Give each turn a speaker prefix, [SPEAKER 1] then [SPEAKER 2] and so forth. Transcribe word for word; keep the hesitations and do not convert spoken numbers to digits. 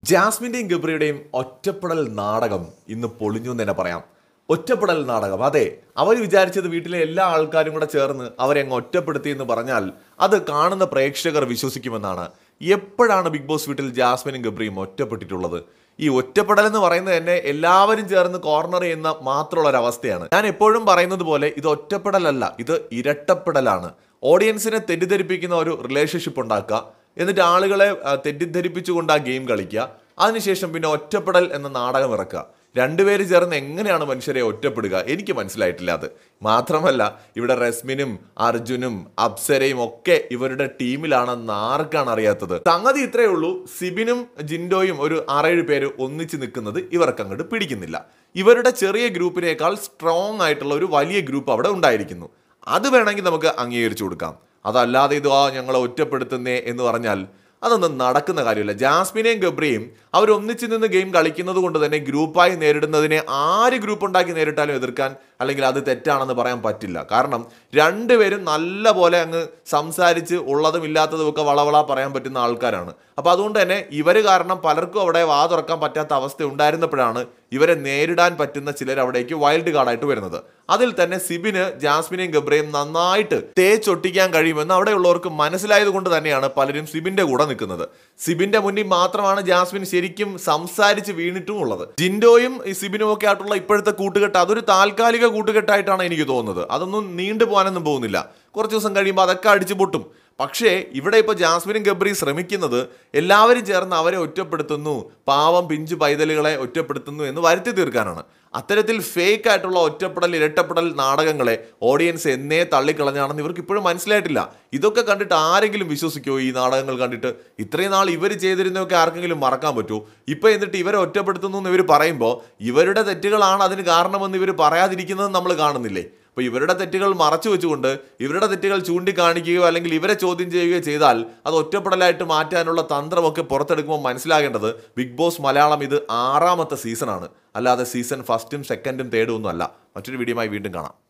[SPEAKER 1] ജാസ്മിന്റെയും ഗബ്രിയുടെയും ഒറ്റപ്പെടൽ നാടകം ഇന്ന് പൊളിഞ്ഞു എന്ന് തന്നെ പറയാം. ഒറ്റപ്പെടൽ നാടകം, അതെ, അവർ വിചാരിച്ചത് വീട്ടിലെ എല്ലാ ആൾക്കാരും കൂടെ ചേർന്ന് അവരെ അങ്ങ് ഒറ്റപ്പെടുത്തി എന്ന് പറഞ്ഞാൽ അത് കാണുന്ന പ്രേക്ഷകർ വിശ്വസിക്കുമെന്നാണ്. എപ്പോഴാണ് ബിഗ് ബോസ് വീട്ടിൽ ജാസ്മിനും ഗബ്രിയും ഒറ്റപ്പെട്ടിട്ടുള്ളത്? ഈ ഒറ്റപ്പെടൽ എന്ന് പറയുന്നത് തന്നെ എല്ലാവരും ചേർന്ന് കോർണർ ചെയ്യുന്ന മാത്രമുള്ള ഒരു അവസ്ഥയാണ്. ഞാൻ എപ്പോഴും പറയുന്നത് പോലെ ഇത് ഒറ്റപ്പെടലല്ല, ഇത് ഇരട്ടപ്പെടലാണ്. ഓഡിയൻസിനെ തെറ്റിദ്ധരിപ്പിക്കുന്ന ഒരു റിലേഷൻഷിപ്പ് ഉണ്ടാക്കുക, എന്നിട്ട് ആളുകളെ തെറ്റിദ്ധരിപ്പിച്ചുകൊണ്ട് ആ ഗെയിം കളിക്കുക, അതിനുശേഷം പിന്നെ ഒറ്റപ്പെടൽ എന്ന നാടകം ഇറക്കുക. രണ്ടുപേര് ചേർന്ന് എങ്ങനെയാണ് മനുഷ്യരെ ഒറ്റപ്പെടുക? എനിക്ക് മനസ്സിലായിട്ടില്ല അത്. മാത്രമല്ല, ഇവിടെ റസ്മിനും അർജുനും അപ്സരയും ഒക്കെ ഇവരുടെ ടീമിലാണെന്ന് ആർക്കാണ് അറിയാത്തത്? സംഗതി ഇത്രയേ ഉള്ളൂ, സിബിനും ജിൻഡോയും ഒരു ആറേഴ് പേര് ഒന്നിച്ച് നിൽക്കുന്നത് ഇവർക്ക് അങ്ങോട്ട് പിടിക്കുന്നില്ല. ഇവരുടെ ചെറിയ ഗ്രൂപ്പിനേക്കാൾ സ്ട്രോങ് ആയിട്ടുള്ള ഒരു വലിയ ഗ്രൂപ്പ് അവിടെ ഉണ്ടായിരിക്കുന്നു. അത് വേണമെങ്കിൽ നമുക്ക് അംഗീകരിച്ചു കൊടുക്കാം. അതല്ലാതെ ഇത് ആ ഞങ്ങളെ ഒറ്റപ്പെടുത്തുന്നേ എന്ന് പറഞ്ഞാൽ അതൊന്നും നടക്കുന്ന കാര്യമില്ല. ജാസ്മിനെയും ഗബ്രിയും അവർ ഒന്നിച്ച് നിന്ന് ഗെയിം കളിക്കുന്നത് കൊണ്ട് തന്നെ ഗ്രൂപ്പായി നേരിടുന്നതിനെ ആര് ഗ്രൂപ്പ് ഉണ്ടാക്കി നേരിട്ടാലും എതിർക്കാൻ അല്ലെങ്കിൽ അത് തെറ്റാണെന്ന് പറയാൻ പറ്റില്ല. കാരണം രണ്ടുപേരും നല്ല പോലെ അങ്ങ് സംസാരിച്ച് ഉള്ളതും ഇല്ലാത്തതും ഒക്കെ വളവള പറയാൻ പറ്റുന്ന ആൾക്കാരാണ്. അപ്പോൾ അതുകൊണ്ട് തന്നെ ഇവർ കാരണം പലർക്കും അവിടെ വാ തുറക്കാൻ പറ്റാത്ത അവസ്ഥ ഉണ്ടായിരുന്നപ്പോഴാണ് ഇവരെ നേരിടാൻ പറ്റുന്ന ചിലർ അവിടേക്ക് വൈൽഡ് കാർഡായിട്ട് വരുന്നത്. അതിൽ തന്നെ സിബിന് ജാസ്മിനെയും ഗബ്രിയും നന്നായിട്ട് തേച്ചൊട്ടിക്കാൻ കഴിയുമെന്ന് അവിടെയുള്ളവർക്ക് മനസ്സിലായത് കൊണ്ട് തന്നെയാണ് പലരും സിബിന്റെ കൂടെ നിൽക്കുന്നത്. സിബിന്റെ മുന്നിൽ മാത്രമാണ് ജാസ്മിൻ ശരിക്കും സംസാരിച്ച് വീണിട്ടും ഉള്ളത്. ജിൻഡോയും സിബിനും ഒക്കെ ആയിട്ടുള്ള ഇപ്പോഴത്തെ കൂട്ടുകെട്ട് അതൊരു താൽക്കാലിക കൂട്ടുകെട്ടായിട്ടാണ് എനിക്ക് തോന്നുന്നത്. അതൊന്നും നീണ്ടു പോകാനൊന്നും പോകുന്നില്ല. കുറച്ച് ദിവസം കഴിയുമ്പോൾ അതൊക്കെ അടിച്ചു പൊട്ടും. പക്ഷേ ഇവിടെ ഇപ്പോൾ ജാസ്മിനും ഗബ്രിയും ശ്രമിക്കുന്നത് എല്ലാവരും ചേർന്ന് അവരെ ഒറ്റപ്പെടുത്തുന്നു, പാവം പിഞ്ചു പൈതലുകളെ ഒറ്റപ്പെടുത്തുന്നു എന്ന് വരുത്തി തീർക്കാനാണ്. അത്തരത്തിൽ ഫേക്ക് ആയിട്ടുള്ള ഒറ്റപ്പെടൽ ഇരട്ടപ്പെടൽ നാടകങ്ങളെ ഓഡിയൻസ് എന്നേ തള്ളിക്കളഞ്ഞാണെന്ന് ഇവർക്ക് ഇപ്പോഴും മനസ്സിലായിട്ടില്ല. ഇതൊക്കെ കണ്ടിട്ട് ആരെങ്കിലും വിശ്വസിക്കുമോ? ഈ നാടകങ്ങൾ കണ്ടിട്ട് ഇത്രയും നാൾ ഇവർ ചെയ്തിരുന്നതൊക്കെ ആർക്കെങ്കിലും മറക്കാൻ പറ്റുമോ? ഇപ്പം എന്നിട്ട് ഇവരെ ഒറ്റപ്പെടുത്തുന്നു എന്ന് ഇവർ പറയുമ്പോൾ ഇവരുടെ തെറ്റുകളാണ് അതിന് കാരണമെന്ന് ഇവർ പറയാതിരിക്കുന്നത് നമ്മൾ കാണുന്നില്ലേ? അപ്പോൾ ഇവരുടെ തെറ്റുകൾ മറച്ചു വെച്ചുകൊണ്ട് ഇവരുടെ തെറ്റുകൾ ചൂണ്ടിക്കാണിക്കുകയോ അല്ലെങ്കിൽ ഇവരെ ചോദ്യം ചെയ്യുകയോ ചെയ്താൽ അത് ഒറ്റപ്പെടലായിട്ട് മാറ്റാനുള്ള തന്ത്രമൊക്കെ പുറത്തെടുക്കുമ്പോൾ മനസ്സിലാകേണ്ടത് ബിഗ് ബോസ് മലയാളം ഇത് ആറാമത്തെ സീസണാണ്, അല്ലാതെ സീസൺ ഫസ്റ്റും സെക്കൻഡും തേർഡും ഒന്നും അല്ല. മറ്റൊരു വീഡിയോയുമായി വീണ്ടും കാണാം.